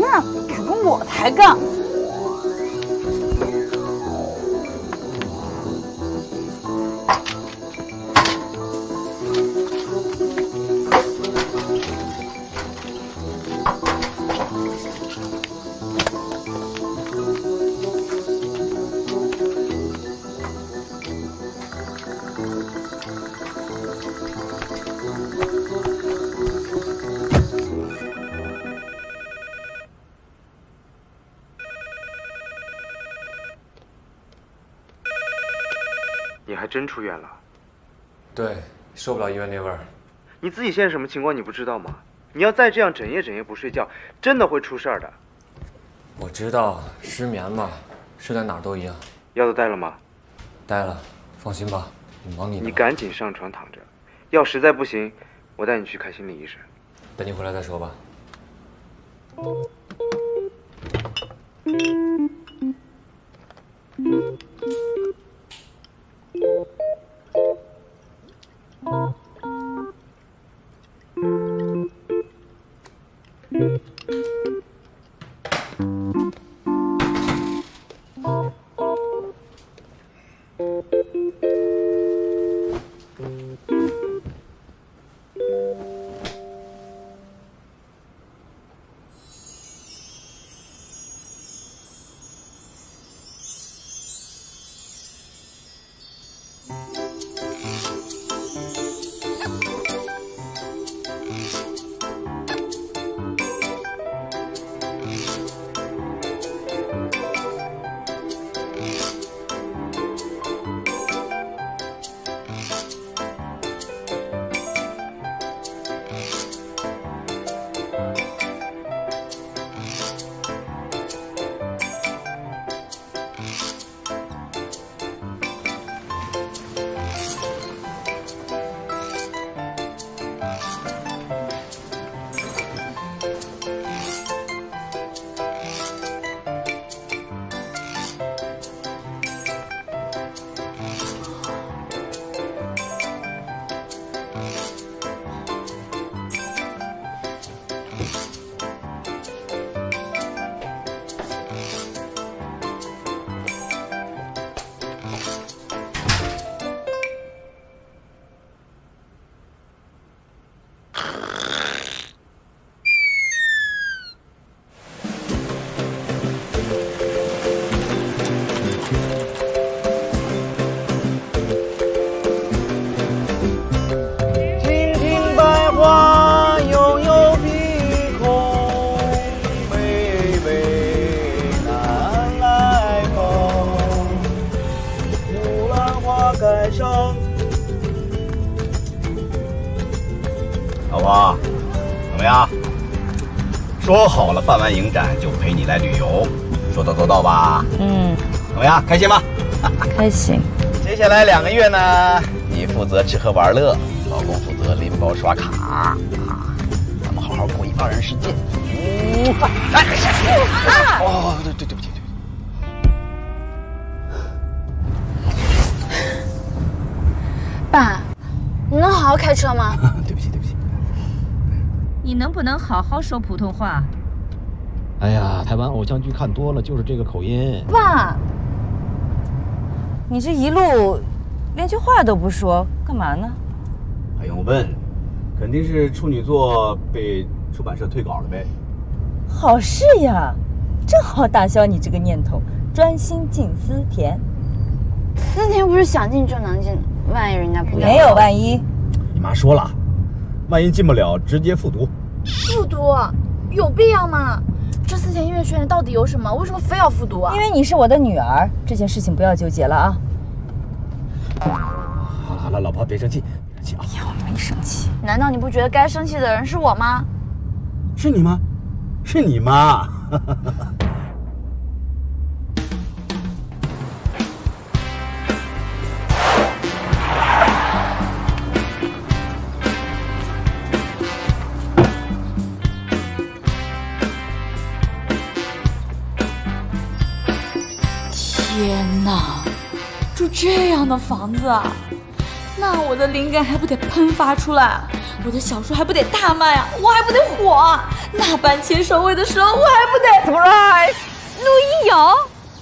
哼，敢跟我抬杠！ 你还真出院了？ 对，受不了医院那味儿。 你自己现在什么情况你不知道吗？你要再这样整夜不睡觉，真的会出事儿的。 我知道，失眠嘛，睡在哪儿都一样。 药都带了吗？ 带了，放心吧，你忙你的。 你赶紧上床躺着，要实在不行，我带你去看心理医生。 等你回来再说吧。 老婆，怎么样？说好了办完影展就陪你来旅游，说到做到吧？怎么样？开心吗？ 开心。 接下来2个月呢，你负责吃喝玩乐，老公负责拎包刷卡咱们好好过一帮人世界。哦，对不起。 爸，你能好好开车吗？ 对不起。 你能不能好好说普通话？ 哎呀，台湾偶像剧看多了，就是这个口音。 爸，你这一路连句话都不说，干嘛呢？ 还用问？肯定是处女座被出版社退稿了呗。 好事呀，正好打消你这个念头，专心进思甜。 思甜不是想进就能进，万一人家不要？ 没有万一。 你妈说了，万一进不了，直接复读。 复读有必要吗？这思甜音乐学院到底有什么？为什么非要复读啊？ 因为你是我的女儿，这件事情不要纠结了啊。 好了，老婆别生气啊！ 我没生气。 难道你不觉得该生气的人是我吗？ 是你吗？是你妈。 天哪，住这样的房子啊，那我的灵感还不得喷发出来？ 我的小说还不得大卖啊，我还不得火啊，那般前首尾的时候我还不得 surprise 陆一瑶。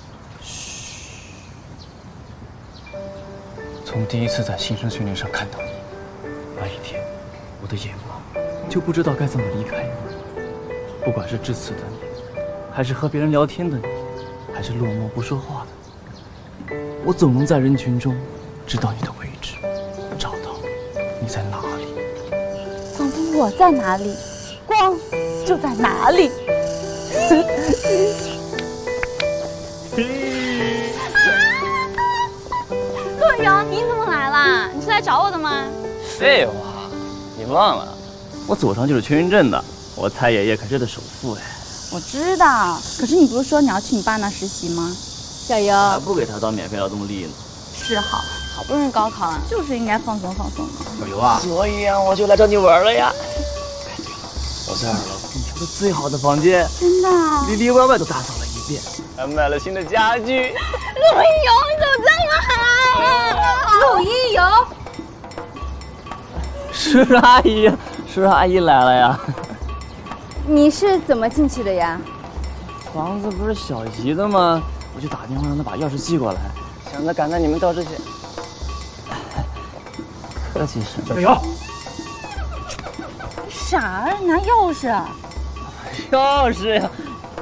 从第一次在新生训练上看到你，那一天，我的眼光就不知道该怎么离开你。不管是致辞的你，还是和别人聊天的你，还是落寞不说话的你，我总能在人群中知道你的位置，找到你在哪里。 仿佛我在哪里，光就在哪里。 陆瑶，你怎么来啦？你是来找我的吗？ 废话，你忘了，我祖上就是群云镇的，我太爷爷可是的首富哎。 我知道，可是你不是说你要去你爸那实习吗？加油！ 还不给他当免费劳动力呢。 是好，好不容易高考了，就是应该放松放松的。 小刘啊， 所以啊，我就来找你玩了呀。哎，对了，我在2楼空调的最好的房间， 真的？ 里里外外都打扫了一遍，还买了新的家具。 陆一瑶，你怎么这么好？ 陆一瑶， 是阿姨呀，是阿姨来了呀。 你是怎么进去的呀？ 房子不是小姨的吗？我就打电话让她把钥匙寄过来，想着赶在你们到之前。客气什么？ 加油！ 傻儿，拿钥匙啊！ 钥匙呀！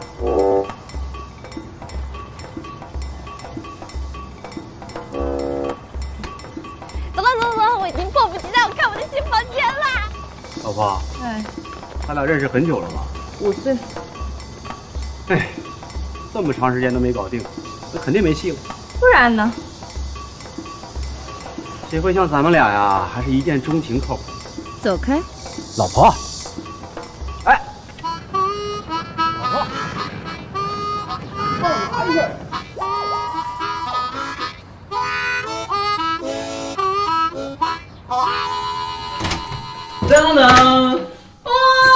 走了走了走了，我已经迫不及待要看我的新房间啦！ 老婆， 哎， 咱俩认识很久了吧 5岁。 哎，这么长时间都没搞定，那肯定没戏了。 不然呢？ 谁会像咱们俩呀？还是一见钟情靠谱。 走开！ 老婆，哎，老婆，干嘛去？ 等等。 哇！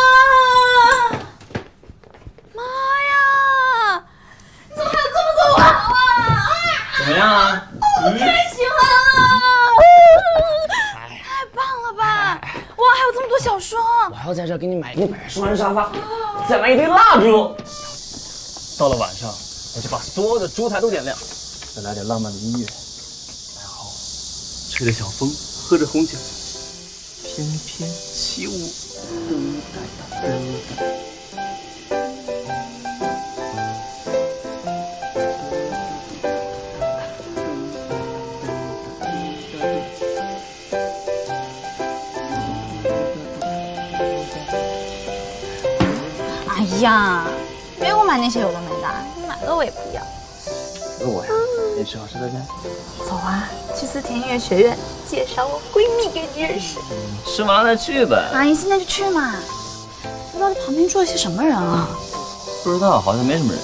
妈呀！怎么还有这么多娃娃？ 怎么样啊？ 我太喜欢了！太棒了吧！哇，还有这么多小说！ 我还要在这儿给你买一排双人沙发，再买一堆蜡烛。到了晚上，我就把所有的烛台都点亮，再来点浪漫的音乐，然后吹着小风，喝着红酒，翩翩起舞。噔噔噔噔。 哎呀，别给我买那些有的没的，你买了我也不要。 我呀，也是好吃的干。 走啊，去思田音乐学院介绍我闺蜜给你认识。 吃完了去呗。 阿姨，现在就去嘛。这到底旁边坐了些什么人啊？ 不知道，好像没什么人。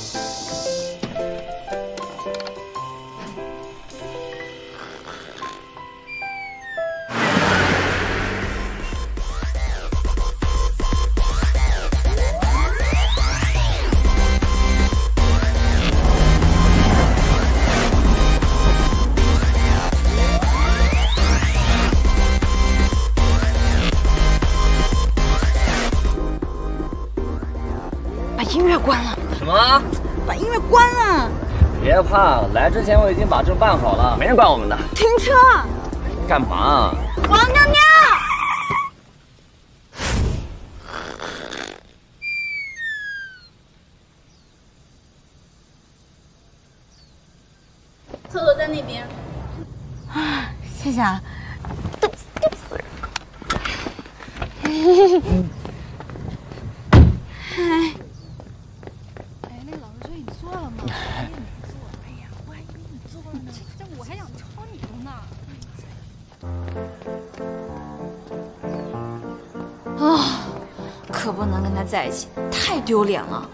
把音乐关了。 什么？ 把音乐关了。 别怕，来之前我已经把证办好了，没人管我们的。 停车！ 干嘛？ 我要尿尿。厕所在那边。啊，谢谢啊。冻死人了。嗨。 哎，那个老师说你做了吗？哎呀，没做。哎呀，我还以为你做了呢。这我还想抄你的呢。 啊，可不能跟他在一起，太丢脸了。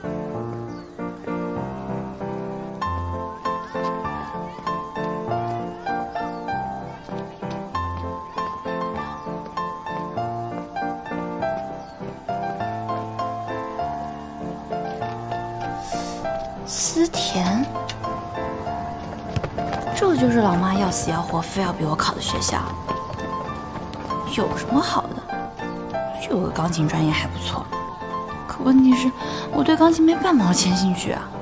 思田，这就是老妈要死要活非要逼我考的学校。有什么好的？ 有个钢琴专业还不错。可问题是，我对钢琴没半毛钱兴趣啊。